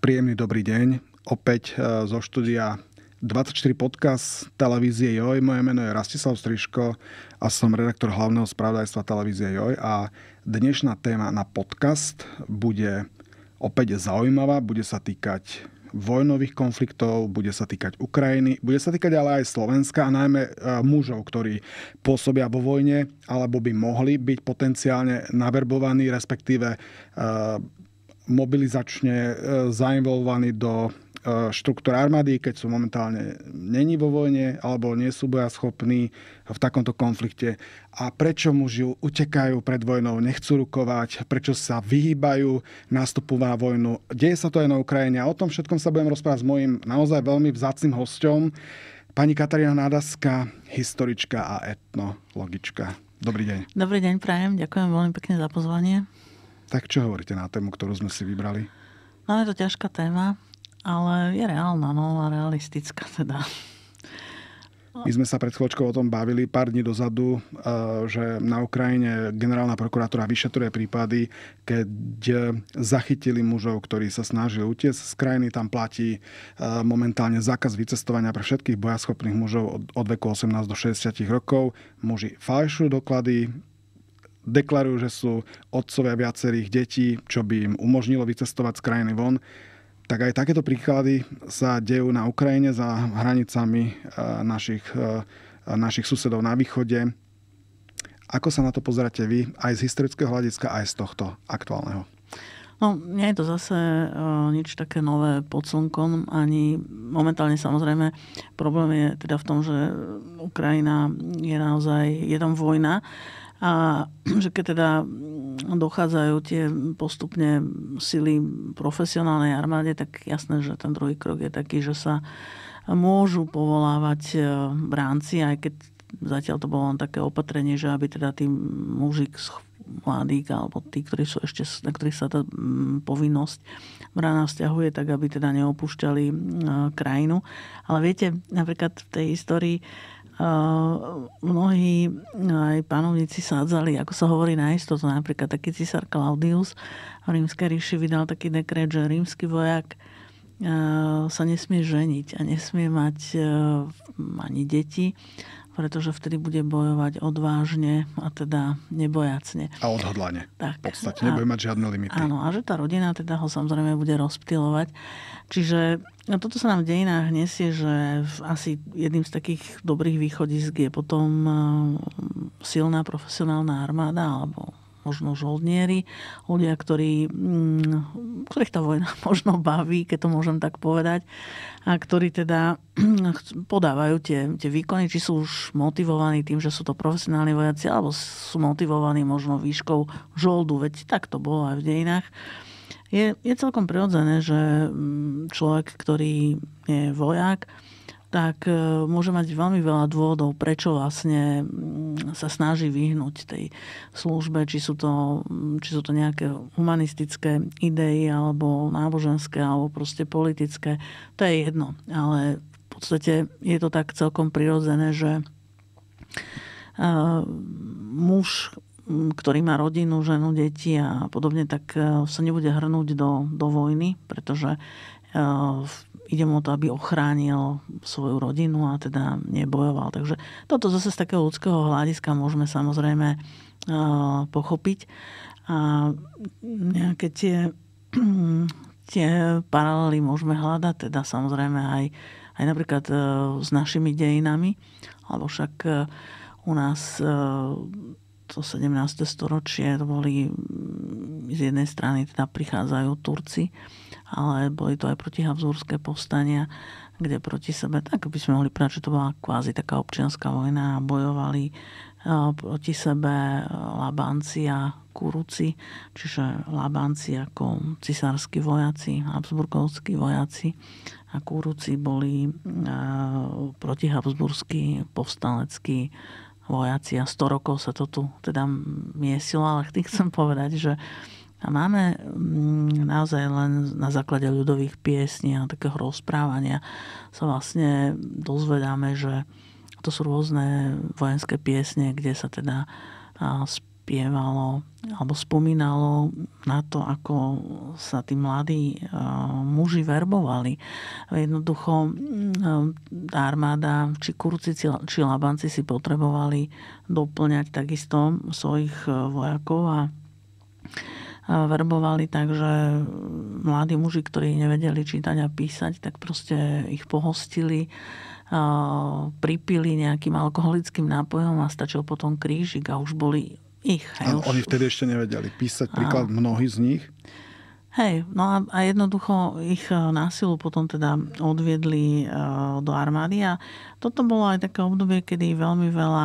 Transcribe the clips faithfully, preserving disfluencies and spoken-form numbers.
Príjemný dobrý deň. Opäť zo štúdia dvadsaťštyri podcast televízie Joj. Moje meno je Rastislav Striško a som redaktor hlavného spravodajstva televízie Joj. A dnešná téma na podcast bude opäť zaujímavá. Bude sa týkať vojnových konfliktov, bude sa týkať Ukrajiny, bude sa týkať ale aj Slovenska a najmä mužov, ktorí pôsobia vo vojne alebo by mohli byť potenciálne naverbovaní, respektíve mobilizačne zainvolvovaní do štruktúr armády, keď sú momentálne není vo vojne alebo nie sú bojaschopní v takomto konflikte. A prečo muži utekajú pred vojnou, nechcú rukovať, prečo sa vyhýbajú nástupu na vojnu. Deje sa to aj na Ukrajine a o tom všetkom sa budem rozprávať s mojím naozaj veľmi vzácnym hosťom, pani Katarína Nádaska, historička a etnologička. Dobrý deň. Dobrý deň, prajem. Ďakujem veľmi pekne za pozvanie. Tak čo hovoríte na tému, ktorú sme si vybrali? No, je to ťažká téma, ale je reálna, no a realistická teda. My sme sa pred chvíľočkou o tom bavili pár dní dozadu, že na Ukrajine generálna prokuratúra vyšetruje prípady, keď zachytili mužov, ktorí sa snažili utiecť z krajiny. Tam platí momentálne zákaz vycestovania pre všetkých bojaschopných mužov od veku osemnásť do šesťdesiat rokov. Muži falšujú doklady, deklarujú, že sú otcovia viacerých detí, čo by im umožnilo vycestovať z krajiny von. Tak aj takéto príklady sa dejú na Ukrajine za hranicami našich, našich susedov na východe. Ako sa na to pozeráte vy, aj z historického hľadiska, aj z tohto aktuálneho? No, nie je to zase uh, nič také nové pod slnkom, ani momentálne samozrejme problém je teda v tom, že Ukrajina je naozaj, je tam vojna. A že keď teda dochádzajú tie postupne sily profesionálnej armáde, tak jasné, že ten druhý krok je taký, že sa môžu povolávať bránci, aj keď zatiaľ to bolo len také opatrenie, že aby teda tí muži mladík alebo tí, ktorí sú ešte, na ktorých sa tá povinnosť brána vzťahuje, tak aby teda neopúšťali krajinu. Ale viete, napríklad v tej histórii Uh, mnohí aj panovníci sádzali, ako sa hovorí na istotu. Napríklad taký císar Claudius v Rímskej ríši vydal taký dekret, že rímsky vojak uh, sa nesmie ženiť a nesmie mať uh, ani deti, pretože vtedy bude bojovať odvážne a teda nebojacne. A odhodlane. Tak. V podstate nebude mať žiadne limity. Áno, a že tá rodina teda ho samozrejme bude rozptylovať. Čiže no toto sa nám v dejinách nesie, že asi jedným z takých dobrých východisk je potom silná profesionálna armáda alebo možno žoldnieri, ľudia, ktorí, ktorých tá vojna možno baví, keď to môžem tak povedať, a ktorí teda podávajú tie, tie výkony, či sú už motivovaní tým, že sú to profesionálni vojaci, alebo sú motivovaní možno výškou žoldu, veď tak to bolo aj v dejinách. Je, je celkom prirodzené, že človek, ktorý je vojak, tak môže mať veľmi veľa dôvodov, prečo vlastne sa snaží vyhnúť tej službe, či sú to, či sú to nejaké humanistické idei, alebo náboženské, alebo proste politické. To je jedno. Ale v podstate je to tak celkom prirodzené, že muž, ktorý má rodinu, ženu, deti a podobne, tak sa nebude hrnúť do, do vojny, pretože ide mu o to, aby ochránil svoju rodinu a teda nebojoval. Takže toto zase z takého ľudského hľadiska môžeme samozrejme pochopiť. A nejaké tie, tie paralely môžeme hľadať, teda samozrejme aj, aj napríklad s našimi dejinami, alebo však u nás to sedemnáste storočie to boli z jednej strany teda prichádzajú Turci, ale boli to aj protihabsburské povstania, kde proti sebe, tak by sme mohli povedať, že to bola kvázi taká občianská vojna a bojovali proti sebe Labánci a Kuruci, čiže Labánci ako cisársky vojaci, habsburgovskí vojaci a Kuruci boli protihabsburskí povstaleckí vojaci a sto rokov sa to tu teda miesilo, ale tým chcem povedať, že máme naozaj len na základe ľudových piesní a takého rozprávania sa vlastne dozvedáme, že to sú rôzne vojenské piesne, kde sa teda spievalo alebo spomínalo na to, ako sa tí mladí muži verbovali. Jednoducho tá armáda, či Kurci, či Labanci si potrebovali doplňať takisto svojich vojakov a verbovali tak, že mladí muži, ktorí nevedeli čítať a písať, tak proste ich pohostili, pripili nejakým alkoholickým nápojom a stačil potom krížik a už boli ich. Hej, už, oni vtedy ešte nevedeli písať, príklad a, mnohí z nich. Hej, no a, a jednoducho ich násilu potom teda odviedli do armády a toto bolo aj také obdobie, kedy veľmi veľa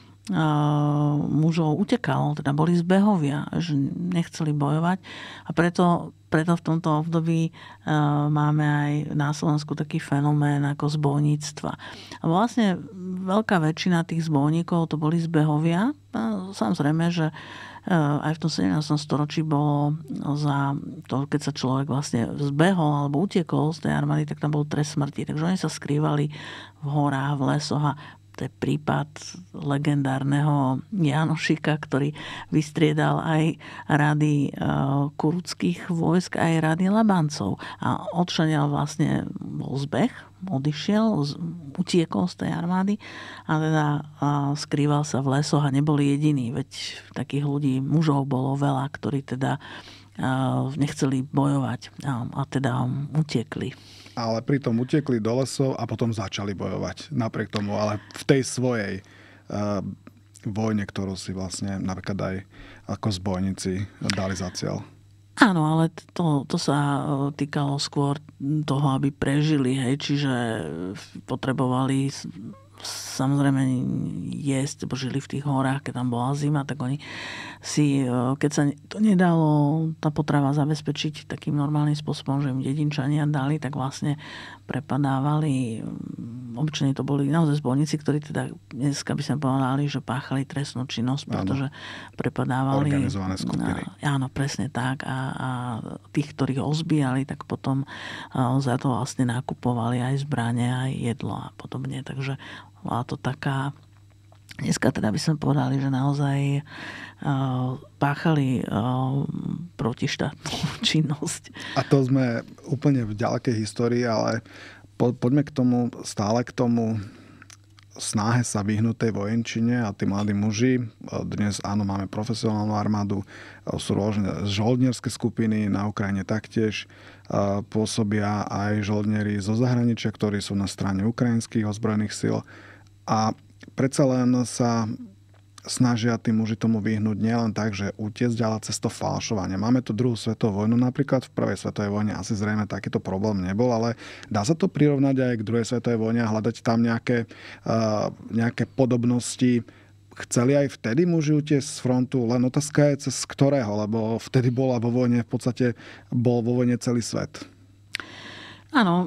mužov utekalo, teda boli zbehovia, že nechceli bojovať a preto, preto v tomto období máme aj na Slovensku taký fenomén ako zbojníctva. A vlastne veľká väčšina tých zbojníkov to boli zbehovia. Samozrejme, že aj v tom sedemnástom storočí bolo za to, keď sa človek vlastne zbehol alebo utiekol z tej armády, tak tam bol trest smrti. Takže oni sa skrývali v horách, v lesoch a to je prípad legendárneho Janošika, ktorý vystriedal aj rady kurudských vojsk, aj rady Labancov. A odšaniaľ vlastne bol zbeh, odišiel, utiekol z tej armády a teda skrýval sa v lesoch a neboli jediní. Veď takých ľudí, mužov bolo veľa, ktorí teda nechceli bojovať a teda utiekli. Ale pritom utekli do lesov a potom začali bojovať. Napriek tomu, ale v tej svojej uh, vojne, ktorú si vlastne napríklad aj ako zbojníci dali za cieľ. Áno, ale to, to sa týkalo skôr toho, aby prežili. Hej. Čiže potrebovali samozrejme jesť, bo žili v tých horách, keď tam bola zima, tak oni si, keď sa to nedalo, tá potrava zabezpečiť takým normálnym spôsobom, že im dedinčania dali, tak vlastne prepadávali. Obyčajne to boli naozaj zbojníci, ktorí teda dneska by sme povedali, že páchali trestnú činnosť, pretože áno, prepadávali. Organizované skupiny. Áno, presne tak. A, a tých, ktorých ozbíjali, tak potom za to vlastne nakupovali aj zbrane, aj jedlo a podobne. Takže bola to taká, dneska teda by sme povedali, že naozaj uh, páchali uh, protištátnu činnosť. A to sme úplne v ďalekej histórii, ale po, poďme k tomu, stále k tomu snahe sa vyhnúť tej vojenčine a tí mladí muži. Dnes áno, máme profesionálnu armádu, sú rôzne žoldnierské skupiny, na Ukrajine taktiež pôsobia aj žoldnieri zo zahraničia, ktorí sú na strane ukrajinských ozbrojených síl. A predsa len sa snažia tí muži tomu vyhnúť nielen tak, že utiecť, ale cez to falšovanie. Máme tu druhú svetovú vojnu napríklad. V prvej svetovej vojne asi zrejme takýto problém nebol, ale dá sa to prirovnať aj k druhej svetovej vojne a hľadať tam nejaké, uh, nejaké podobnosti. Chceli aj vtedy muži utiecť z frontu, len otázka je cez ktorého, lebo vtedy bola vo vojne, v podstate bol vo vojne celý svet. Áno,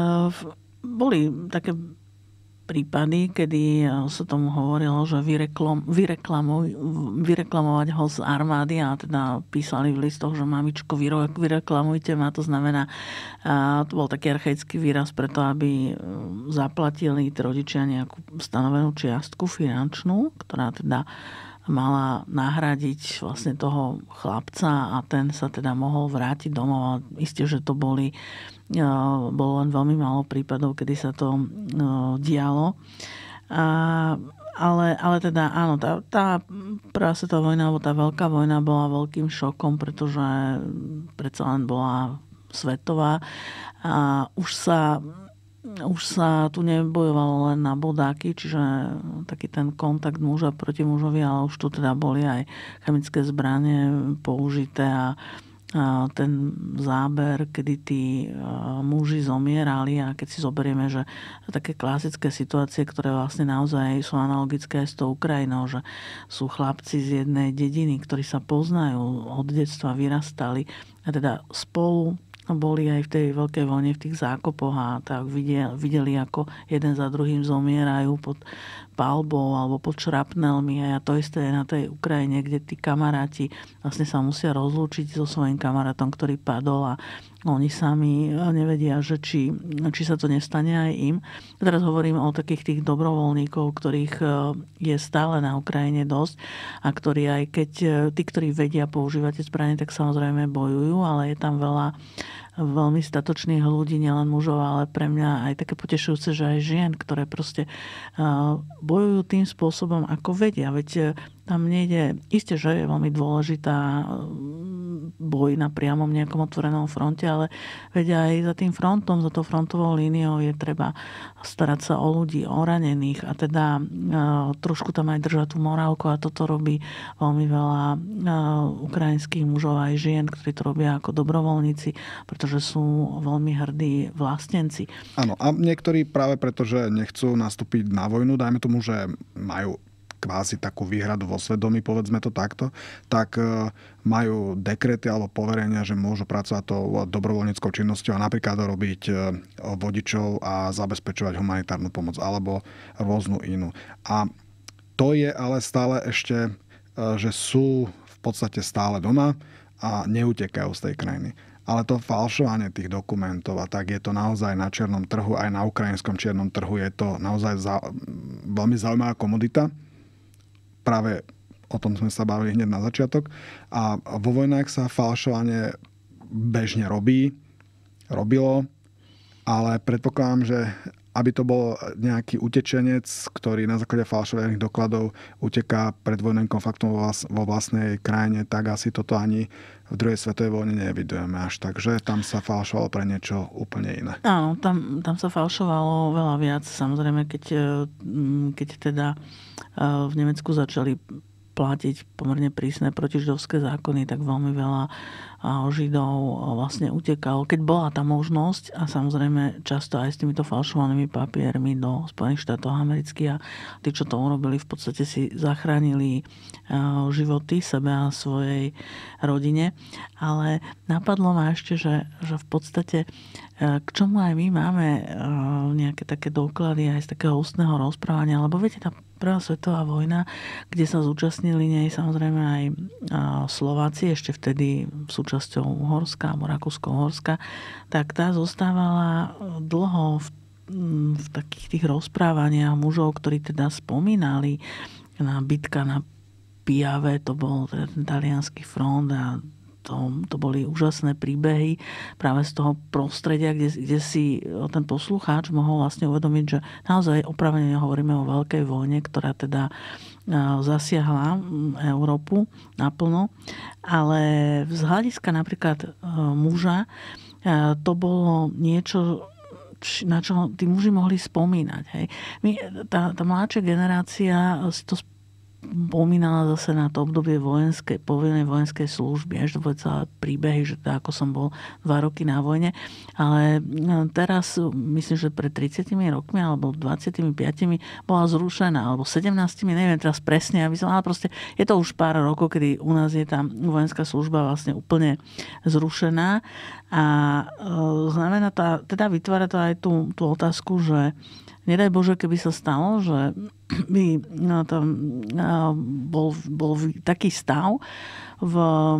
boli také prípady, kedy sa tomu hovorilo, že vyreklam, vyreklamuj, vyreklamovať ho z armády a teda písali v listoch, že mamičko, vyreklamujte ma. To znamená, a to bol taký archaický výraz preto, aby zaplatili rodičia nejakú stanovenú čiastku finančnú, ktorá teda mala nahradiť vlastne toho chlapca a ten sa teda mohol vrátiť domov. A isté, že to boli bolo len veľmi málo prípadov, kedy sa to no, dialo. A, ale, ale teda áno, tá, tá prvá svetová vojna, alebo tá veľká vojna bola veľkým šokom, pretože predsa len bola svetová. A už sa, už sa tu nebojovalo len na bodáky, čiže taký ten kontakt muža proti mužovi, ale už tu teda boli aj chemické zbranie použité a a ten záber, kedy tí muži zomierali a keď si zoberieme, že také klasické situácie, ktoré vlastne naozaj sú analogické aj s tou Ukrajinou, že sú chlapci z jednej dediny, ktorí sa poznajú, od detstva vyrastali a teda spolu boli aj v tej veľkej vojne v tých zákopoch a tak videli, videli ako jeden za druhým zomierajú pod, palbou alebo pod šrapnelmi. A to isté je na tej Ukrajine, kde tí kamaráti vlastne sa musia rozlúčiť so svojím kamarátom, ktorý padol a oni sami nevedia, že či, či sa to nestane aj im. Teraz hovorím o takých tých dobrovoľníkov, ktorých je stále na Ukrajine dosť a ktorí aj keď tí, ktorí vedia používať tie zbrane, tak samozrejme bojujú, ale je tam veľa veľmi statočných ľudí, nielen mužov, ale pre mňa aj také potešujúce, že aj žien, ktoré proste bojujú tým spôsobom, ako vedia. Veď tam nejde, isté, že je veľmi dôležitá boj na priamom nejakom otvorenom fronte, ale vedia aj za tým frontom, za tou frontovou líniou je treba starať sa o ľudí, o ranených a teda trošku tam aj držať tú morálku a toto robí veľmi veľa ukrajinských mužov aj žien, ktorí to robia ako dobrovoľníci, pretože sú veľmi hrdí vlastenci. Áno, a niektorí práve preto, že nechcú nastúpiť na vojnu, dajme tomu, že majú kvázi takú výhradu vo svedomí, povedzme to takto, tak majú dekrety alebo poverenia, že môžu pracovať tou dobrovoľníckou činnosťou a napríklad robiť vodičov a zabezpečovať humanitárnu pomoc alebo rôznu inú. A to je ale stále ešte, že sú v podstate stále doma a neutekajú z tej krajiny. Ale to falšovanie tých dokumentov a tak je to naozaj na čiernom trhu, aj na ukrajinskom čiernom trhu je to naozaj za, veľmi zaujímavá komodita. Práve o tom sme sa bavili hneď na začiatok. A vo vojnách sa falšovanie bežne robí, robilo, ale predpokladám, že aby to bol nejaký utečenec, ktorý na základe falšovaných dokladov uteká pred vojnovým konfliktom vo vlastnej krajine, tak asi toto ani v druhej svetovej vojne nevidujeme až tak, že tam sa falšovalo pre niečo úplne iné. Áno, tam, tam sa falšovalo veľa viac. Samozrejme, keď, keď teda v Nemecku začali platiť pomerne prísne protižidovské zákony, tak veľmi veľa Židov vlastne utekalo. Keď bola tá možnosť a samozrejme často aj s týmito falšovanými papiermi do Spojených štátov amerických a tí, čo to urobili, v podstate si zachránili životy sebe a svojej rodine. Ale napadlo ma ešte, že, že v podstate k čomu aj my máme nejaké také doklady aj z takého ústneho rozprávania, lebo viete, tá Prvá svetová vojna, kde sa zúčastnili nej samozrejme aj Slováci, ešte vtedy súčasťou Uhorska, alebo Rakúsko-Uhorska, tak tá zostávala dlho v, v takých tých rozprávaniach mužov, ktorí teda spomínali na bitka na Piave, to bol teda ten taliansky front a To, to boli úžasné príbehy práve z toho prostredia, kde, kde si ten poslucháč mohol vlastne uvedomiť, že naozaj opravene hovoríme o veľkej vojne, ktorá teda zasiahla Európu naplno. Ale z hľadiska napríklad muža to bolo niečo, na čo tí muži mohli spomínať. Hej. My, tá, tá mladšia generácia si to spomínala zase na to obdobie vojenskej, povinnej vojenskej služby, až to boli celé príbehy, že teda, ako som bol dva roky na vojne. Ale teraz, myslím, že pred tridsiatimi rokmi alebo dvadsiatimi piatimi bola zrušená, alebo sedemnástimi, neviem teraz presne, aby som, ale proste je to už pár rokov, kedy u nás je tá vojenská služba vlastne úplne zrušená. A e, znamená to, teda vytvára to aj tú, tú otázku, že nedaj Bože, keby sa stalo, že by no, tam bol, bol taký stav v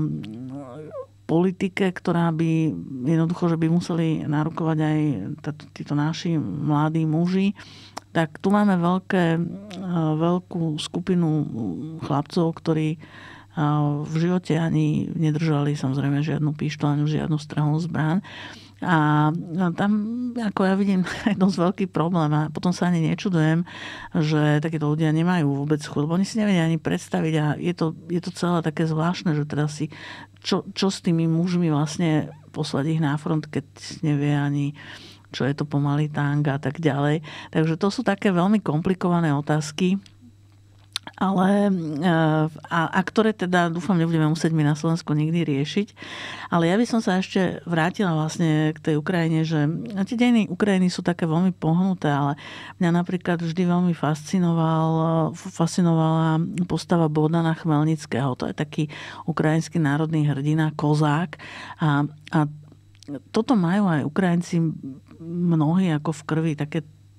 politike, ktorá by jednoducho, že by museli narukovať aj títo naši mladí muži, tak tu máme veľké, veľkú skupinu chlapcov, ktorí v živote ani nedržali samozrejme žiadnu pištoľ, ani žiadnu strelnú zbraň. A tam, ako ja vidím, je dosť veľký problém a potom sa ani nečudujem, že takéto ľudia nemajú vôbec chuť, lebo oni si nevedia ani predstaviť a je to, je to celé také zvláštne, že teraz si, čo, čo s tými mužmi vlastne poslať ich na front, keď nevie ani, čo je to pomalý tank a tak ďalej. Takže to sú také veľmi komplikované otázky. Ale, a, a ktoré teda dúfam nebudeme musieť my na Slovensku nikdy riešiť. Ale ja by som sa ešte vrátila vlastne k tej Ukrajine, že tie dejiny Ukrajiny sú také veľmi pohnuté, ale mňa napríklad vždy veľmi fascinoval, fascinovala postava Bohdana Chmelnického. To je taký ukrajinský národný hrdina, kozák. A, a toto majú aj Ukrajinci mnohí ako v krvi, také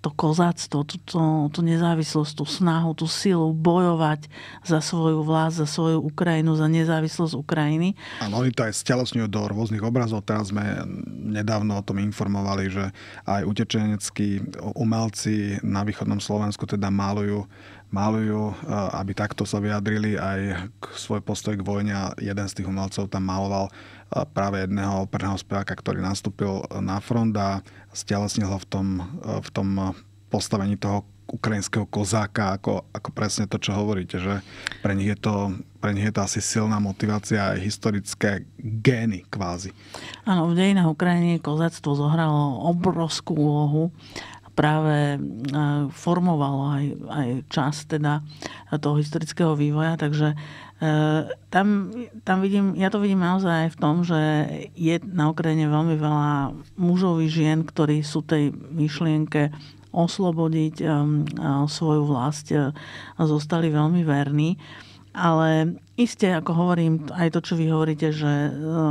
to kozáctvo, tú, tú, tú nezávislosť, tú snahu, tú silu bojovať za svoju vlast, za svoju Ukrajinu, za nezávislosť Ukrajiny. Áno, oni to aj stelesňujú do rôznych obrazov. Teraz sme nedávno o tom informovali, že aj utečeneckí umelci na východnom Slovensku teda málujú, málujú, aby takto sa vyjadrili aj k svoj postoj k vojne. A jeden z tých umelcov tam maloval práve jedného operného speváka, ktorý nastúpil na front a stelesnil ho v tom, v tom postavení toho ukrajinského kozáka, ako, ako presne to, čo hovoríte, že pre nich je to, pre nich je to asi silná motivácia aj historické gény kvázi. Áno, v dejinách Ukrajiny kozáctvo zohralo obrovskú úlohu. Práve formovalo aj, aj čas teda toho historického vývoja, takže tam, tam vidím, ja to vidím naozaj aj v tom, že je na Ukrajine veľmi veľa mužov i žien, ktorí sú tej myšlienke oslobodiť svoju vlast a zostali veľmi verní. Ale iste, ako hovorím, aj to, čo vy hovoríte, že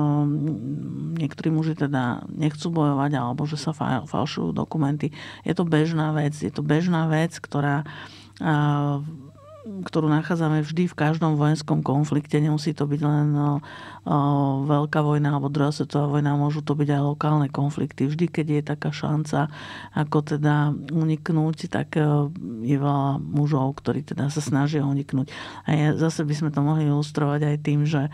um, niektorí muži teda nechcú bojovať alebo že sa fa- falšujú dokumenty. Je to bežná vec. Je to bežná vec, ktorá uh, ktorú nachádzame vždy v každom vojenskom konflikte. Nemusí to byť len o, o, veľká vojna alebo druhá svetová vojna, môžu to byť aj lokálne konflikty. Vždy, keď je taká šanca, ako teda uniknúť, tak je veľa mužov, ktorí teda sa snažia uniknúť. A ja, zase by sme to mohli ilustrovať aj tým, že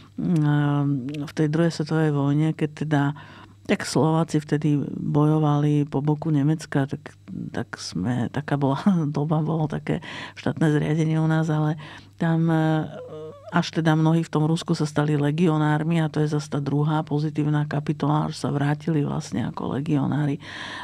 v tej druhej svetovej vojne, keď teda tak Slováci vtedy bojovali po boku Nemecka, tak, tak sme, taká bola doba, bolo také štátne zriadenie u nás, ale tam až teda mnohí v tom Rusku sa stali legionármi a to je zase tá druhá pozitívna kapitola, že sa vrátili vlastne ako legionári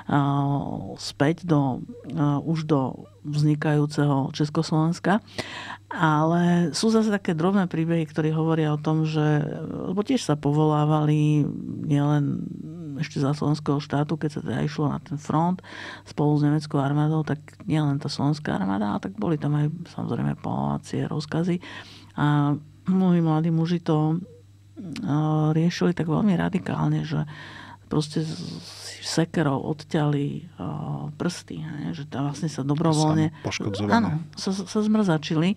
späť do, už do vznikajúceho Československa. Ale sú zase také drobné príbehy, ktorí hovoria o tom, že lebo tiež sa povolávali nielen ešte za slovenského štátu, keď sa teda išlo na ten front spolu s nemeckou armádou, tak nielen tá slovenská armáda, ale tak boli tam aj samozrejme povolovacie rozkazy. A mnohí mladí muži to riešili tak veľmi radikálne, že proste sekerov odťali prsty, že tam vlastne sa dobrovoľne áno, sa, sa zmrzačili,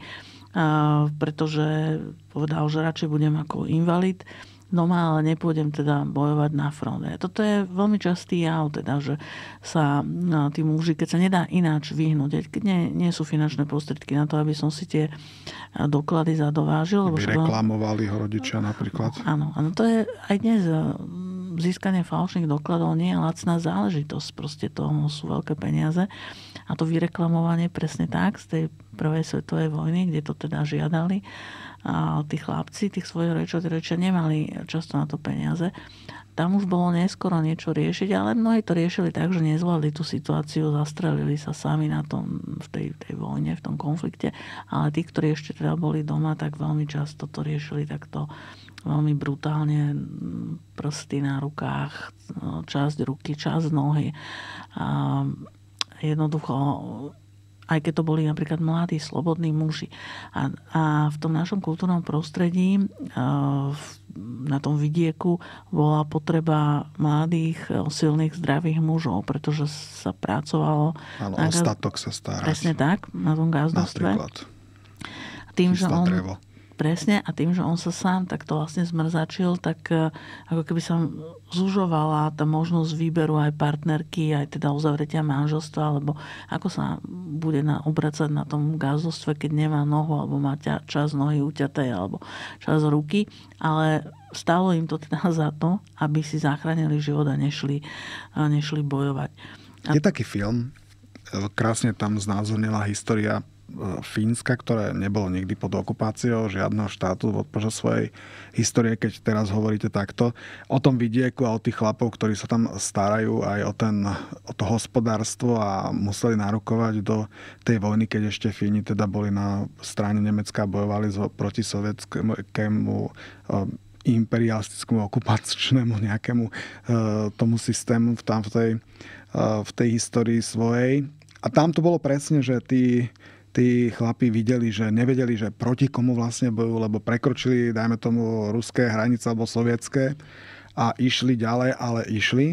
pretože povedal, že radšej budem ako invalid doma, ale nepôjdem teda bojovať na fronte. Toto je veľmi častý jav, teda, že sa tí muži, keď sa nedá ináč vyhnúť, keď nie, nie sú finančné prostriedky na to, aby som si tie doklady zadovážil. By reklamovali ho rodičia napríklad. Áno, áno, to je aj dnes získanie falošných dokladov nie je lacná záležitosť. Proste toho sú veľké peniaze. A to vyreklamovanie presne tak z tej prvej svetovej vojny, kde to teda žiadali a tí chlapci, tých svojich rodičov, tí rodičia nemali často na to peniaze. Tam už bolo neskoro niečo riešiť, ale mnohí to riešili tak, že nezvládli tú situáciu, zastrelili sa sami na tom, v tej, tej vojne, v tom konflikte. Ale tí, ktorí ešte teda boli doma, tak veľmi často to riešili takto veľmi brutálne, prsty na rukách, časť ruky, časť nohy. A jednoducho aj keď to boli napríklad mladí, slobodní muži. A, a v tom našom kultúrnom prostredí, na tom vidieku, bola potreba mladých, silných, zdravých mužov, pretože sa pracovalo... Áno, o statok sa starať. Presne tak, na tom gázdostve. Napríklad. Tým, že on, drevo. Presne, a tým, že on sa sám takto vlastne zmrzačil, tak ako keby sa zužovala tá možnosť výberu aj partnerky, aj teda uzavretia manželstva, alebo ako sa bude na, obracať na tom gázdostve, keď nemá nohu, alebo má ťa, čas nohy uťatej, alebo čas ruky. Ale stálo im to teda za to, aby si zachránili život a nešli, nešli bojovať. A... Je taký film, krásne tam znázornila história Fínska, ktoré nebolo nikdy pod okupáciou žiadneho štátu počas svojej histórie, keď teraz hovoríte takto. O tom vidieku a o tých chlapov, ktorí sa tam starajú aj o, ten, o to hospodárstvo a museli nárokovať do tej vojny, keď ešte Fíni teda boli na strane Nemecka a bojovali proti sovietskému imperialistickému okupačnému nejakému tomu systému tam v tej, v tej histórii svojej. A tam to bolo presne, že tí tí chlapi videli, že nevedeli, že proti komu vlastne bojujú, lebo prekročili, dajme tomu, ruské hranice alebo sovietské a išli ďalej, ale išli.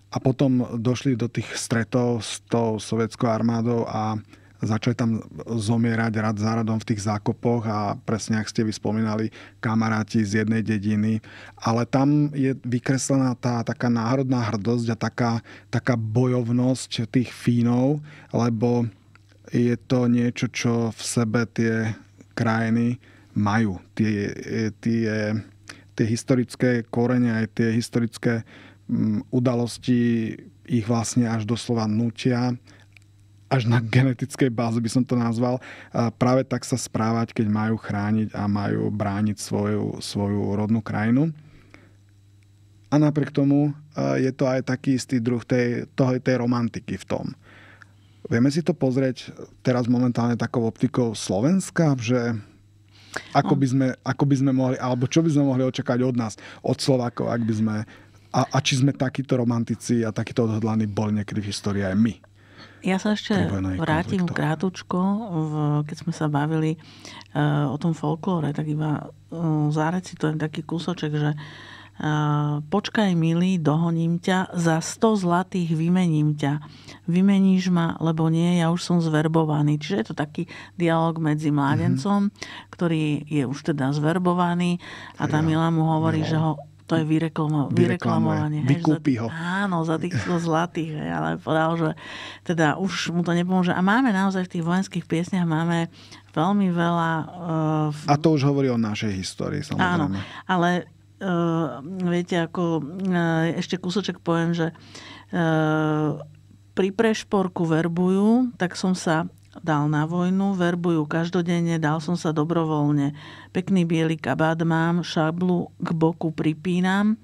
A potom došli do tých stretov s tou sovietskou armádou a začali tam zomierať rad za radom v tých zákopoch a presne, ak ste vyspomínali, kamaráti z jednej dediny. Ale tam je vykreslená tá taká národná hrdosť a taká, taká bojovnosť tých Fínov, lebo je to niečo, čo v sebe tie krajiny majú. Tie, tie, tie historické korene, aj tie historické udalosti ich vlastne až doslova nutia, až na genetickej báze by som to nazval, práve tak sa správať, keď majú chrániť a majú brániť svoju, svoju rodnú krajinu. A napriek tomu je to aj taký istý druh tej, toho, tej romantiky v tom. Vieme si to pozrieť teraz momentálne takou optikou Slovenska, že ako by sme, ako by sme mohli, alebo čo by sme mohli očakávať od nás, od Slovákov, ak by sme A, a či sme takíto romantici a takíto odhodlaní boli niekedy v histórii aj my? Ja sa ešte vrátim krátučko, v, keď sme sa bavili uh, o tom folklóre, tak iba uh, zarecitujem taký kúsoček, že uh, počkaj, milý, dohoním ťa, za sto zlatých vymením ťa. Vymeníš ma, lebo nie, ja už som zverbovaný. Čiže je to taký dialog medzi mládencom, mm-hmm. ktorý je už teda zverbovaný a tá ja, Milá mu hovorí, no. že ho to je vyreklamo, vyreklamovanie. Vykúpi ho. Áno, za tých sto zlatých. Hej, ale povedal, že teda už mu to nepomôže. A máme naozaj v tých vojenských piesniach máme veľmi veľa... Uh, A to už hovorí o našej histórii, samozrejme. Áno, ale uh, viete, ako uh, ešte kúsoček poviem, že uh, pri prešporku verbujú, tak som sa dal na vojnu, verbujú každodenne, dal som sa dobrovoľne. Pekný biely kabát mám, šablu k boku pripínam.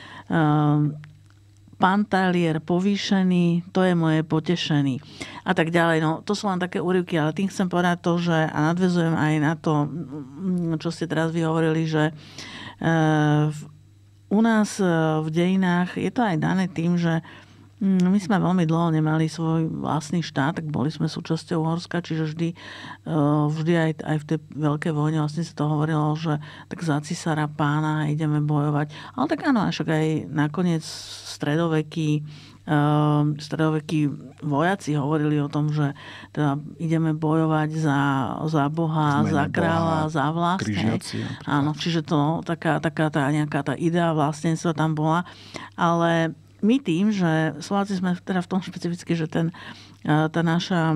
Pantalier povýšený, to je moje potešený. A tak ďalej. No, to sú len také úryvky, ale tým chcem povedať to, že, a nadväzujem aj na to, čo ste teraz vyhovorili, že u nás v dejinách je to aj dané tým, že my sme veľmi dlho nemali svoj vlastný štát, tak boli sme súčasťou Uhorska, čiže vždy, vždy aj, aj v tej veľkej vojne vlastne sa to hovorilo, že tak za cisára pána ideme bojovať. Ale tak áno, však aj nakoniec stredovekí, stredovekí vojaci hovorili o tom, že teda ideme bojovať za, za Boha, Zmene za kráľa, Boha, za vlast. Áno, čiže to taká, taká tá nejaká tá idea vlastníctva tam bola. Ale my tým, že Slováci sme teda v tom špecificky, že ten, tá naša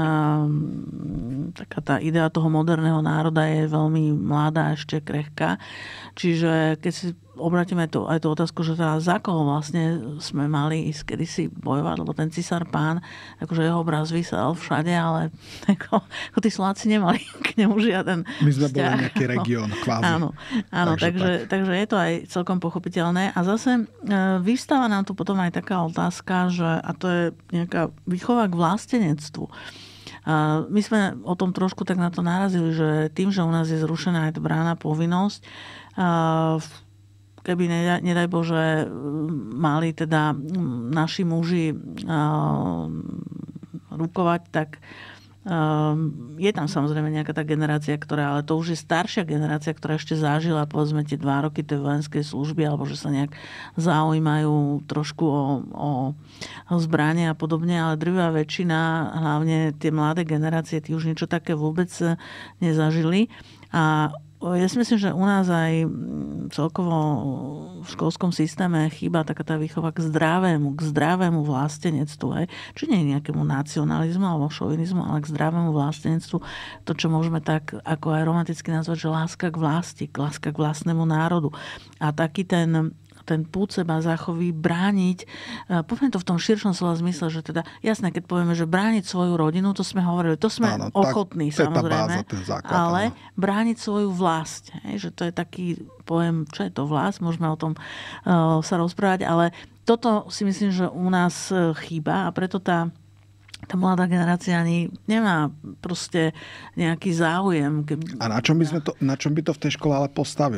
taká tá idea toho moderného národa je veľmi mladá, ešte krehká. Čiže keď si obrátime to, aj tú otázku, že teda za koho vlastne sme mali ísť kedysi bojovať, lebo ten cisár pán, akože jeho obraz vysel všade, ale ako, ako tí Slováci nemali k nemu žiaden My sme vzťah. Boli nejaký región, kvázi. Áno, áno takže, takže, tak. takže je to aj celkom pochopiteľné. A zase e, vyvstáva nám tu potom aj taká otázka, že, a to je nejaká výchova k vlastenectvu. A my sme o tom trošku tak na to narazili, že tým, že u nás je zrušená aj tá brána povinnosť, a keby, nedaj, nedaj Bože, mali teda naši muži uh, rukovať, tak uh, je tam samozrejme nejaká tá generácia, ktorá, ale to už je staršia generácia, ktorá ešte zažila, povedzme, tie dva roky tej vojenskej služby, alebo že sa nejak zaujímajú trošku o, o, o zbranie a podobne, ale drvivá väčšina, hlavne tie mladé generácie, tí už niečo také vôbec nezažili. A ja si myslím, že u nás aj celkovo v školskom systéme chýba taká tá výchova k zdravému, k zdravému vlastenectvu. Hej. Či nie je nejakému nacionalizmu alebo šovinizmu, ale k zdravému vlastenectvu. To, čo môžeme tak ako aj romanticky nazvať, že láska k vlasti, láska k vlastnému národu. A taký ten ten púd seba záchovy brániť, poviem to v tom širšom slova zmysle, že teda, jasné, keď povieme, že brániť svoju rodinu, to sme hovorili, to sme áno, ochotní, tak, samozrejme, báza, základ, ale áno. Brániť svoju vlast, hej, že to je taký pojem, čo je to vlast, môžeme o tom uh, sa rozprávať, ale toto si myslím, že u nás chýba a preto tá tá mladá generácia ani nemá proste nejaký záujem. Keby... A na čom by sme to, na čom by to v tej škole ale postavili?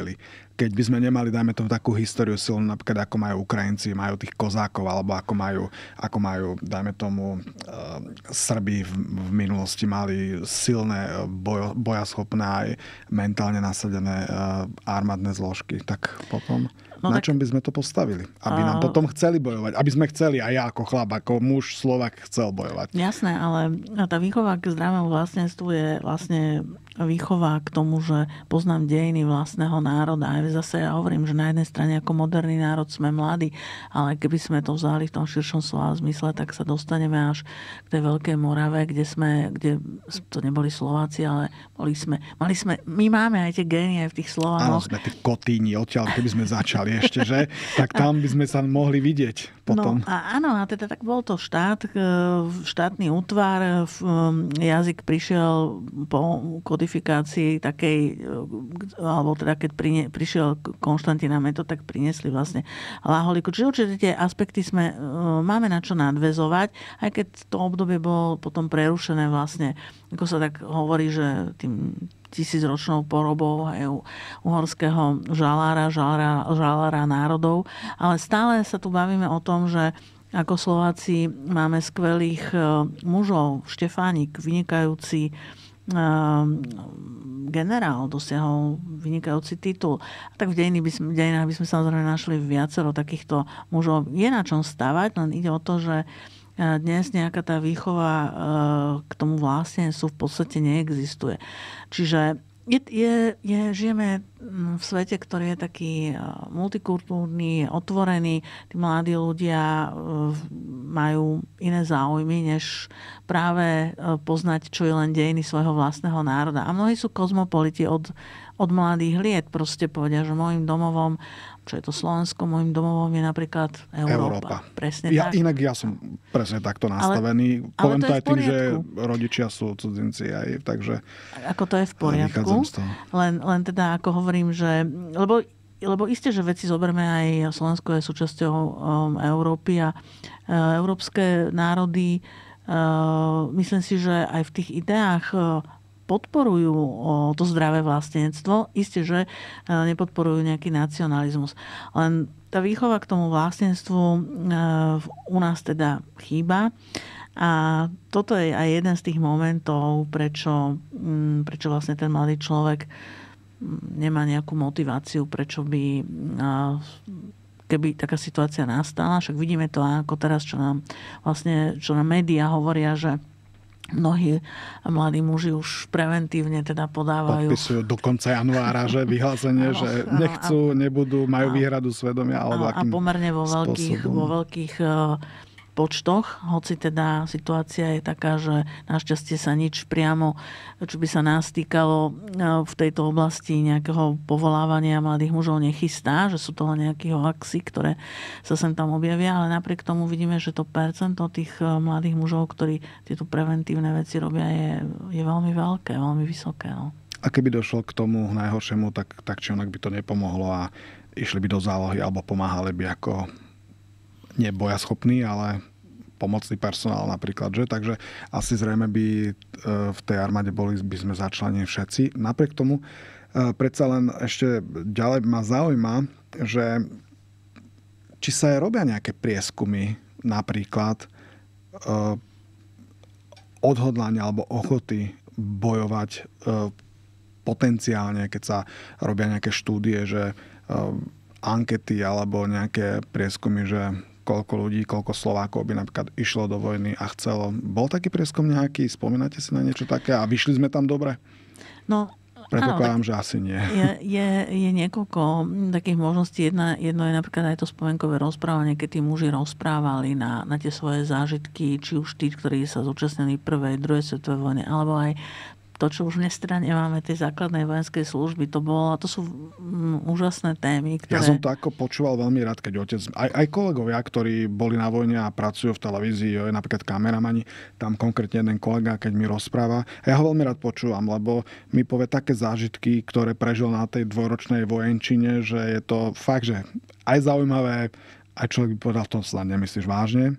keď by sme nemali, dajme tomu, takú históriu silnú, napríklad ako majú Ukrajinci, majú tých kozákov, alebo ako majú, ako majú dajme tomu, Srbi v, v minulosti mali silné, bojo, bojaschopné aj mentálne nasadené armádne zložky, tak potom... No na tak, čom by sme to postavili? Aby nám potom chceli bojovať. Aby sme chceli, aj ja ako chlap, ako muž Slovák chcel bojovať. Jasné, ale tá výchova k zdravému vlastníctvu je vlastne výchova k tomu, že poznám dejiny vlastného národa. Aj zase ja hovorím, že na jednej strane ako moderný národ sme mladí, ale keby sme to vzali v tom širšom slova zmysle, tak sa dostaneme až k tej Veľkej Morave, kde sme, kde to neboli Slováci, ale boli sme, mali sme, my máme aj tie gény aj v tých Slovánoch. Áno, sme tí Kotíni, odtiaľ, keby sme začali ešte, že? Tak tam by sme sa mohli vidieť potom. No a áno, a teda tak bol to štát, štátny útvar, jazyk prišiel po kodifikácii takej, alebo teda keď prišiel Konštantína Metod, tak priniesli vlastne Hlaholiku. Čiže určite tie aspekty sme, máme na čo nadväzovať, aj keď to obdobie bolo potom prerušené vlastne, ako sa tak hovorí, že tým tisícročnou porobou aj uhorského žalára, žalára, žalára národov. Ale stále sa tu bavíme o tom, že ako Slováci máme skvelých mužov. Štefánik, vynikajúci generál, dosiahol vynikajúci titul. A tak v dejinách by sme, v dejinách by sme samozrejme našli viacero takýchto mužov. Je na čom stavať, len ide o to, že dnes nejaká tá výchova k tomu vlastnenstvu v podstate neexistuje. Čiže je, je, je, žijeme v svete, ktorý je taký multikultúrny, otvorený. Tí mladí ľudia majú iné záujmy, než práve poznať, čo je len dejiny svojho vlastného národa. A mnohí sú kozmopoliti od, od mladých liet. Proste povedia, že môjim domovom, čo je to Slovensko, môjim domovom je napríklad Európa. Európa. Presne ja, tak. Inak ja som presne takto nastavený. Ale, Poviem ale to, to aj tým, že rodičia sú cudzinci aj, takže... Ako to je v poriadku. Len, len teda, ako hovorím, že... Lebo, lebo isté, že veci zoberme aj Slovensko je súčasťou um, Európy a uh, európske národy uh, myslím si, že aj v tých ideách uh, podporujú to zdravé vlastníctvo. Isté, že nepodporujú nejaký nacionalizmus. Len tá výchova k tomu vlastníctvu u nás teda chýba. A toto je aj jeden z tých momentov, prečo, prečo vlastne ten mladý človek nemá nejakú motiváciu, prečo by, keby taká situácia nastala. Však vidíme to ako teraz, čo nám vlastne, čo nám médiá hovoria, že mnohí mladí muži už preventívne teda podávajú. Podpisujú do konca januára, že vyhlásenie, že nechcú, nebudú, majú výhradu svedomia. Alebo a pomerne vo veľkých, vo veľkých počtoch, hoci teda situácia je taká, že našťastie sa nič priamo, čo by sa nás týkalo v tejto oblasti nejakého povolávania mladých mužov nechystá, že sú to len nejaké hoaxy, ktoré sa sem tam objavia, ale napriek tomu vidíme, že to percento tých mladých mužov, ktorí tieto preventívne veci robia, je, je veľmi veľké, veľmi vysoké. No. A keby došlo k tomu najhoršiemu, tak, tak či onak by to nepomohlo a išli by do zálohy alebo pomáhali by ako nebojaschopný, ale pomocný personál napríklad, že? Takže asi zrejme by v tej armáde boli by sme začlení všetci. Napriek tomu predsa len ešte ďalej ma zaujíma, že či sa aj robia nejaké prieskumy napríklad odhodlania alebo ochoty bojovať potenciálne, keď sa robia nejaké štúdie, že ankety alebo nejaké prieskumy, že koľko ľudí, koľko Slovákov by napríklad išlo do vojny a chcelo. Bol taký prieskum nejaký? Spomínate si na niečo také? A vyšli sme tam dobre? No, predpokladám, že asi nie. Je, je, je niekoľko takých možností. Jedna, jedno je napríklad aj to spomenkové rozprávanie, keď tí muži rozprávali na, na tie svoje zážitky, či už tí, ktorí sa zúčastnili prvej, druhej svetovej vojny, alebo aj to, čo už dnes teda nemáme, tej základnej vojenskej služby, to bolo, to sú mm, úžasné témy, ktoré... Ja som to ako počúval veľmi rád, keď otec, aj, aj kolegovia, ktorí boli na vojne a pracujú v televízii, jo, napríklad kameramani, tam konkrétne jeden kolega, keď mi rozpráva, a ja ho veľmi rád počúvam, lebo mi povie také zážitky, ktoré prežil na tej dvojročnej vojenčine, že je to fakt, že aj zaujímavé, aj človek by povedal, to sa nemyslíš vážne,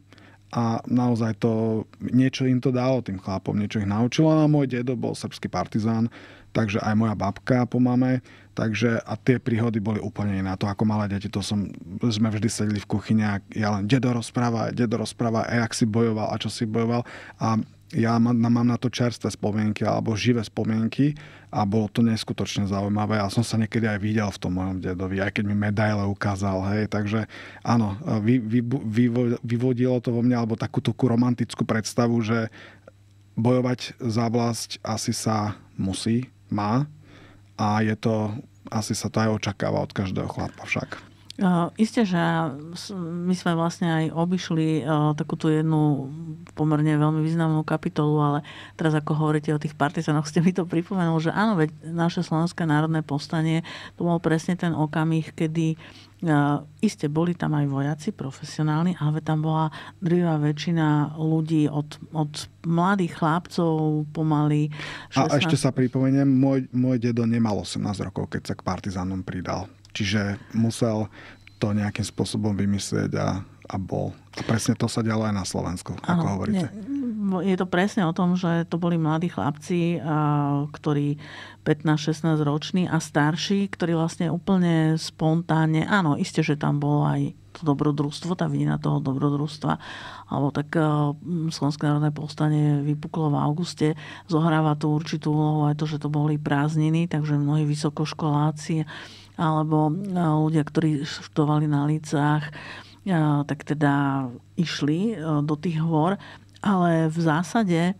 a naozaj to, niečo im to dalo tým chlapom, niečo ich naučilo. A môj dedo bol srbský partizán, takže aj moja babka po mame, takže a tie príhody boli úplne iné. To ako malé deti, to som, sme vždy sedeli v kuchyni a ja len dedo rozpráva, dedo rozpráva, a jak si bojoval a čo si bojoval. A ja mám, mám na to čerstvé spomienky alebo živé spomienky a bolo to neskutočne zaujímavé. Ja som sa niekedy aj videl v tom mojom dedovi, aj keď mi medaile ukázal. Hej. Takže áno, vy, vy, vy, vyvodilo to vo mne alebo takú takú romantickú predstavu, že bojovať za vlast asi sa musí, má a je to, asi sa to aj očakáva od každého chlapa však. Uh, isté, že my sme vlastne aj obišli uh, takúto jednu pomerne veľmi významnú kapitolu, ale teraz ako hovoríte o tých partizánoch, ste mi to pripomenul, že áno, veď naše Slovenské národné povstanie, to bol presne ten okamih, kedy uh, iste boli tam aj vojaci profesionálni, ale tam bola drvivá väčšina ľudí od, od mladých chlapcov pomaly šestnásť. A ešte sa pripomeniem, môj, môj dedo nemal osemnásť rokov, keď sa k partizánom pridal. Čiže musel to nejakým spôsobom vymyslieť a, a bol. A presne to sa dialo aj na Slovensku, ako ano, hovoríte. Je to presne o tom, že to boli mladí chlapci, ktorí pätnásť šestnásť roční a starší, ktorí vlastne úplne spontánne, áno, isté, že tam bolo aj to dobrodružstvo, tá vidina toho dobrodružstva, alebo tak Slovenské národné povstanie vypuklo v auguste, zohráva tú určitú úlohu aj to, že to boli prázdniny, takže mnohí vysokoškoláci alebo ľudia, ktorí študovali na lícach, tak teda išli do tých hôr. Ale v zásade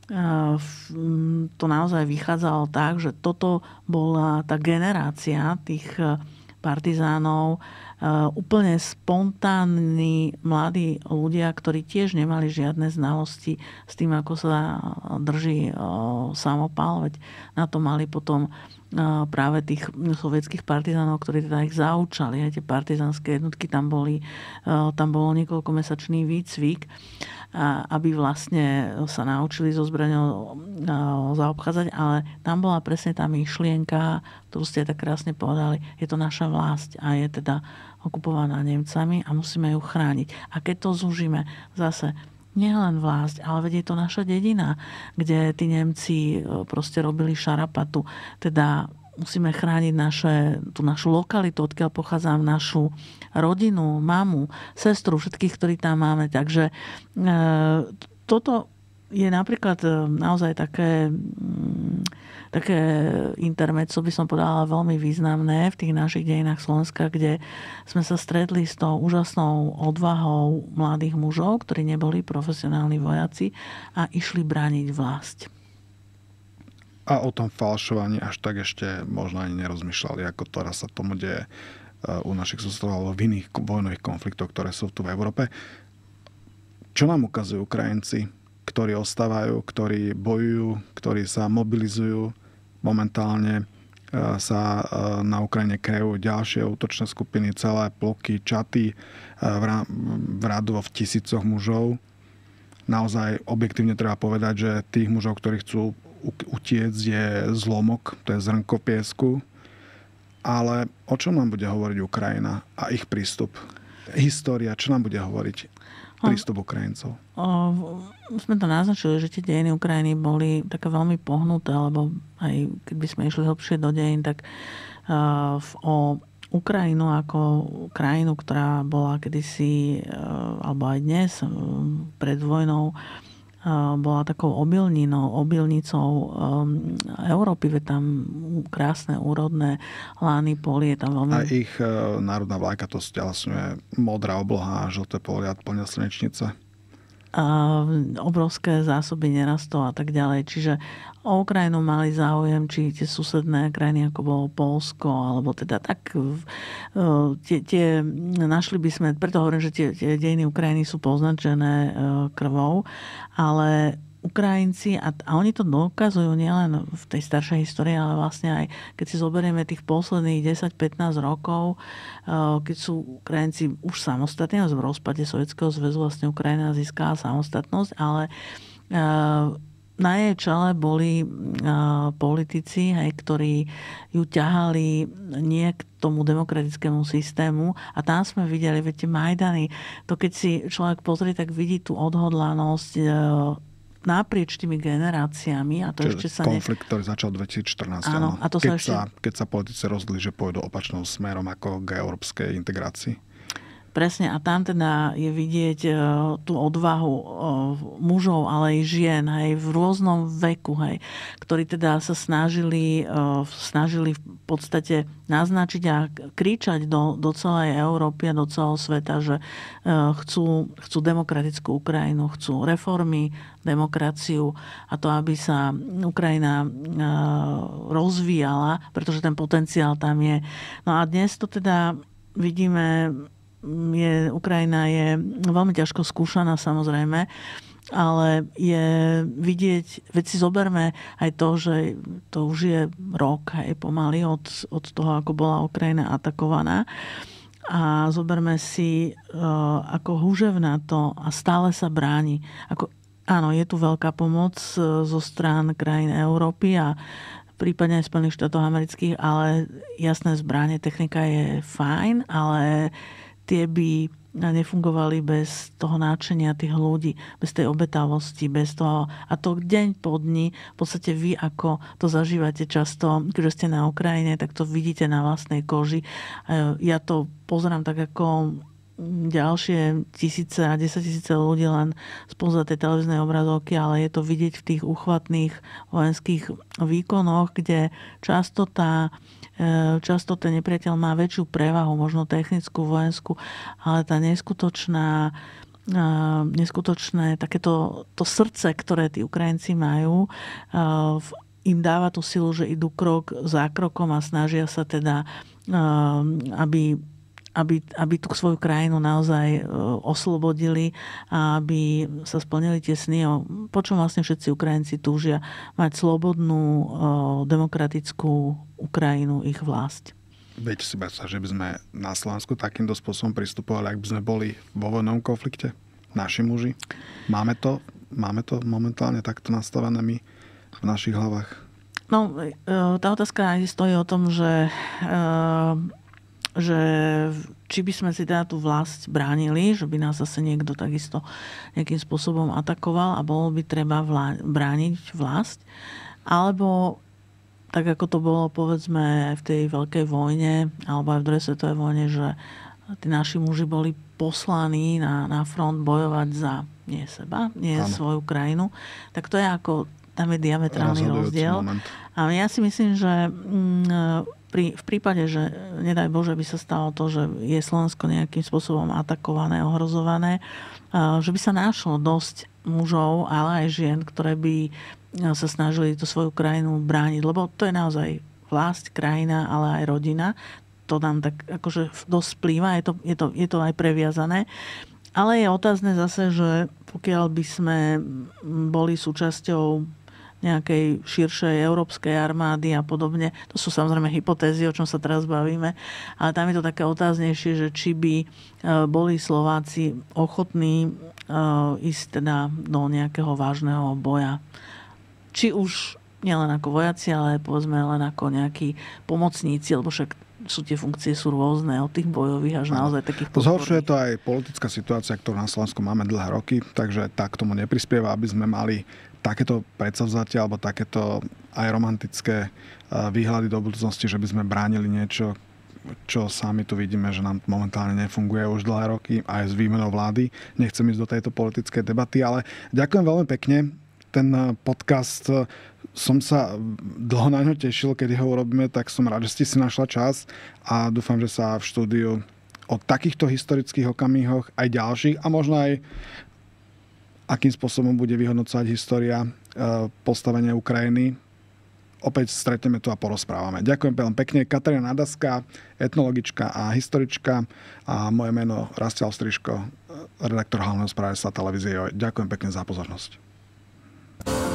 to naozaj vychádzalo tak, že toto bola tá generácia tých partizánov, úplne spontánni mladí ľudia, ktorí tiež nemali žiadne znalosti s tým, ako sa drží samopal. Veď na to mali potom práve tých sovietských partizánov, ktorí teda ich zaučali. Aj tie partizánske jednotky, tam, boli, tam bolo niekoľkomesačný výcvik, aby vlastne sa naučili so zbraňou zaobchádzať, ale tam bola presne tá myšlienka, ktorú ste tak krásne povedali, je to naša vlast a je teda okupovaná Nemcami a musíme ju chrániť. A keď to zúžime zase, nie len vlast, ale veď je to naša dedina, kde tí Nemci proste robili šarapatu. Teda musíme chrániť naše, tú našu lokalitu, odkiaľ pochádzam, našu rodinu, mamu, sestru, všetkých, ktorí tam máme. Takže e, toto je napríklad naozaj také, také intermezzo, by som povedala, veľmi významné v tých našich dejinách Slovenska, kde sme sa stretli s tou úžasnou odvahou mladých mužov, ktorí neboli profesionálni vojaci a išli brániť vlast. A o tom falšovaní až tak ešte možno ani nerozmýšľali, ako teraz sa tomu deje u našich susedov alebo v iných vojnových konfliktoch, ktoré sú tu v Európe. Čo nám ukazujú Ukrajinci, ktorí ostávajú, ktorí bojujú, ktorí sa mobilizujú? Momentálne sa na Ukrajine kreujú ďalšie útočné skupiny, celé ploky, čaty v radovo v tisícoch mužov. Naozaj objektívne treba povedať, že tých mužov, ktorí chcú utiec, je zlomok, to je zrnko piesku. Ale o čom nám bude hovoriť Ukrajina a ich prístup? História, čo nám bude hovoriť prístup Ukrajincov? O, sme to naznačili, že tie dejiny Ukrajiny boli také veľmi pohnuté, lebo aj keď by sme išli hlbšie do dejín, tak uh, o Ukrajinu ako krajinu, ktorá bola kedysi, uh, alebo aj dnes, uh, pred vojnou, bola takou obilninou, obilnicou um, Európy, veď tam krásne úrodné lány, polie tam veľmi... A ich uh, národná vlajka to stelesňuje modrá obloha a žlté polia plné slnečnice. A obrovské zásoby nerastov a tak ďalej. Čiže o Ukrajinu mali záujem, či tie susedné krajiny, ako bolo Poľsko, alebo teda tak... Tie, tie, našli by sme, preto hovorím, že tie, tie dejiny Ukrajiny sú poznačené krvou, ale Ukrajinci, a, a oni to dokazujú nielen v tej staršej histórii, ale vlastne aj keď si zoberieme tých posledných desať pätnásť rokov, keď sú Ukrajinci už samostatní, v rozpade Sovietskeho zväzu vlastne Ukrajina získala samostatnosť, ale na jej čele boli uh, politici, hej, ktorí ju ťahali nie k tomu demokratickému systému a tam sme videli, viete, Majdany, to keď si človek pozrie, tak vidí tú odhodlanosť uh, naprieč tými generáciami a to Čiže ešte sa... konflikt, ne... ktorý začal v dvetisícštrnásť. Áno, a to keď, sa ešte... sa, keď sa politici rozhodli, že pôjdu opačnou smerom ako k európskej integrácii. Presne, a tam teda je vidieť uh, tú odvahu uh, mužov, ale aj žien, hej, v rôznom veku, hej, ktorí teda sa snažili, uh, snažili v podstate naznačiť a kričať do, do celej Európy a do celého sveta, že uh, chcú, chcú demokratickú Ukrajinu, chcú reformy, demokraciu a to, aby sa Ukrajina uh, rozvíjala, pretože ten potenciál tam je. No a dnes to teda vidíme, je, Ukrajina je veľmi ťažko skúšaná samozrejme, ale je vidieť, veď si zoberme aj to, že to už je rok aj pomaly od, od toho, ako bola Ukrajina atakovaná a zoberme si, ako húževná to a stále sa bráni. Ako, áno, je tu veľká pomoc zo strán krajín Európy a prípadne aj Spojených štátov amerických, ale jasné, zbranie, technika je fajn, ale tie by nefungovali bez toho náčenia tých ľudí, bez tej obetavosti, bez toho. A to deň po dni, v podstate vy, ako to zažívate často, keďže ste na Ukrajine, tak to vidíte na vlastnej koži. Ja to pozerám tak ako ďalšie tisíce a desaťtisíce ľudí len spoza tej televíznej obrazovky, ale je to vidieť v tých úchvatných vojenských výkonoch, kde často tá Často ten nepriateľ má väčšiu prevahu, možno technickú, vojenskú, ale tá neskutočná, neskutočné takéto to srdce, ktoré tí Ukrajinci majú, im dáva tú silu, že idú krok za krokom a snažia sa teda, aby Aby, aby tú svoju krajinu naozaj oslobodili a aby sa splnili tie sny, po čom vlastne všetci Ukrajinci túžia mať slobodnú, demokratickú Ukrajinu, ich vlast. Viete si sa, že by sme na Slovensku takýmto spôsobom pristupovali, ak by sme boli vo vojnovom konflikte? Naši muži? Máme to, máme to momentálne takto nastavené my v našich hlavách? No, tá otázka stojí o tom, že že či by sme si teda tú vlast bránili, že by nás zase niekto takisto nejakým spôsobom atakoval a bolo by treba vlá- brániť vlast, alebo tak ako to bolo povedzme v tej veľkej vojne alebo aj v druhej svetovej vojne, že tí naši muži boli poslaní na, na front bojovať za nie seba, nie ano. Svoju krajinu, tak to je ako, tam je diametrálny rozdiel. Moment. A ja si myslím, že mm, Pri, v prípade, že nedaj Bože by sa stalo to, že je Slovensko nejakým spôsobom atakované, ohrozované, že by sa našlo dosť mužov, ale aj žien, ktoré by sa snažili tú svoju krajinu brániť, lebo to je naozaj vlast, krajina, ale aj rodina. To nám tak akože dosť vplýva, je to, je to, je to aj previazané. Ale je otázne zase, že pokiaľ by sme boli súčasťou nejakej širšej európskej armády a podobne. To sú samozrejme hypotézy, o čom sa teraz bavíme, ale tam je to také otáznejšie, že či by boli Slováci ochotní ísť teda do nejakého vážneho boja. Či už nielen ako vojaci, ale povedzme len ako nejakí pomocníci, lebo však sú tie funkcie sú rôzne, od tých bojových až naozaj takých podporných. Zhoršuje to aj politická situácia, ktorú na Slovensku máme dlhé roky, takže tak tomu neprispieva, aby sme mali takéto predsavzatia alebo takéto aj romantické výhľady do budúcnosti, že by sme bránili niečo, čo sami tu vidíme, že nám momentálne nefunguje už dlhé roky, aj s výmenou vlády. Nechcem ísť do tejto politickej debaty, ale ďakujem veľmi pekne. Ten podcast, som sa dlho na ňo tešil, keď ho urobíme, tak som rád, že ste si našla čas a dúfam, že sa v štúdiu o takýchto historických okamihoch aj ďalších a možno aj akým spôsobom bude vyhodnocovať história postavenia Ukrajiny. Opäť stretneme tu a porozprávame. Ďakujem veľmi pekne. Katarína Nadaská, etnologička a historička a moje meno Rastislav Striško, redaktor hlavného spravodajstva televízie. Ďakujem pekne za pozornosť.